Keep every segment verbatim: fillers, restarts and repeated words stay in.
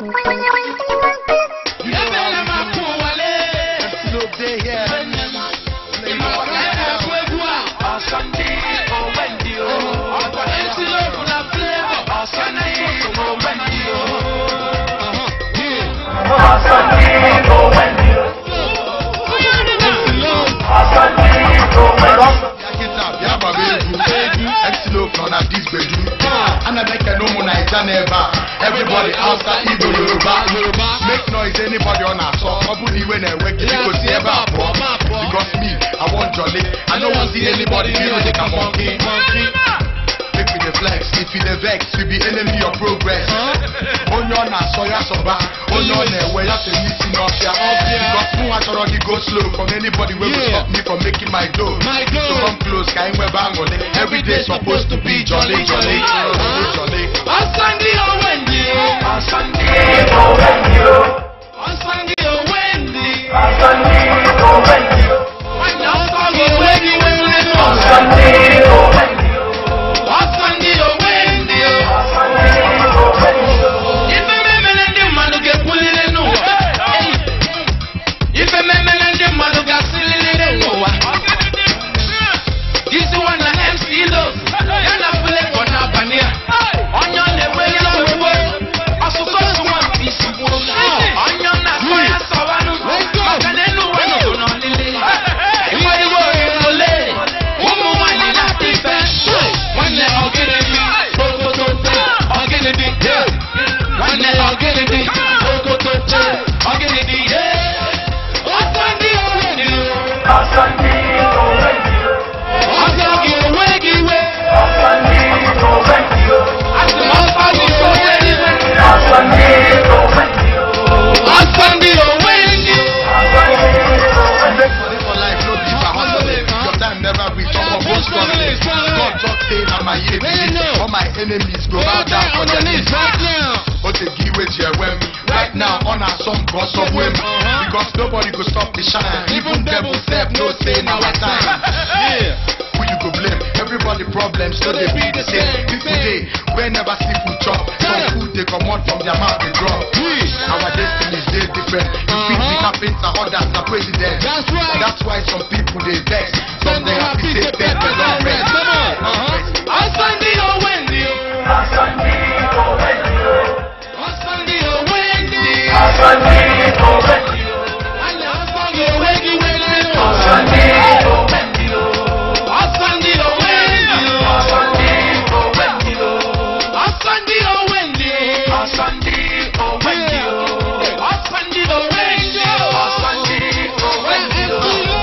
Everybody outside Igbo Yoruba, make noise anybody on our song. Probably when I work, you go see ever pop. Because me, I want jolly. I don't want to see anybody feel like a monkey. Make me the flex, if you the vex, we be enemy of progress. On your na soya soba, on your ne where you have to listen off ya. Because who I already go slow from anybody will stop me from making my dough. So come close, kind we bang on it. Every day supposed to be jolly, jolly, jolly. On Sunday or Wendy, on Sunday or Wendy, on Sunday or Wendy, on Sunday or Wendy, when you're talking Wendy, on Sunday or Wendy, on Sunday or Wendy, on Sunday or Wendy. If a man and the man get pulling in no, if a man and the man get silly in no, this one an M C love, and I feel like one up and here. All my enemies go bow down for their knees right now. But they give way to when right now on our song cross of women. Because nobody go stop the shine. Even devil step no say now our time. Yeah. Who you go blame? Everybody problems so they be the same. People they we never see food chop. Some food they come out from their mouth they drop. Our destinies they different. You think the carpenter others are president. That's right. That's why some people they vex. Some they happy they dead but don't rest. On Sunday or Wendy, On Sunday or Wendy, on Sunday or Wendy, on Sunday or Wendy, on Sunday or Wendy, on Sunday or Wendy, on Sunday or Wendy, on Sunday or Wendy, on Sunday or Wendy, on Sunday or Wendy, on Sunday or Wendy, on Sunday or Wendy.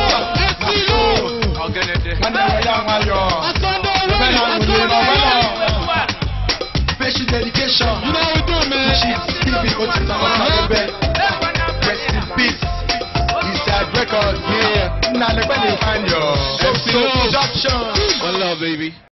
Special dedication. You know what we're doing, man. Rest in peace. Eastside Records. Yeah. Now let me find your M C production. One love, baby.